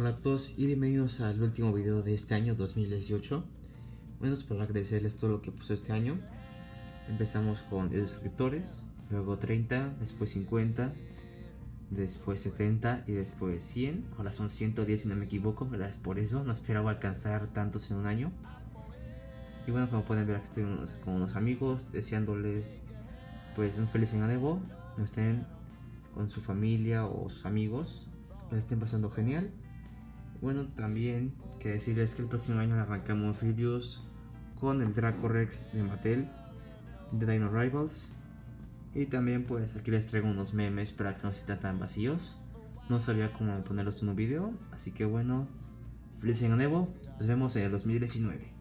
Hola a todos y bienvenidos al último video de este año 2018. Bueno, es para agradecerles todo lo que pasó este año. Empezamos con 10 suscriptores, luego 30, después 50, después 70 y después 100. Ahora son 110 si no me equivoco, gracias por eso. No esperaba alcanzar tantos en un año. Y bueno, como pueden ver, aquí estoy con unos amigos deseándoles pues un feliz año nuevo. No estén con su familia o sus amigos, que la estén pasando genial. Bueno, también que decirles que el próximo año arrancamos reviews con el Draco Rex de Mattel, de Dino Rivals. Y también pues aquí les traigo unos memes para que no estén tan vacíos. No sabía cómo ponerlos en un video, así que bueno, feliz año nuevo, nos vemos en el 2019.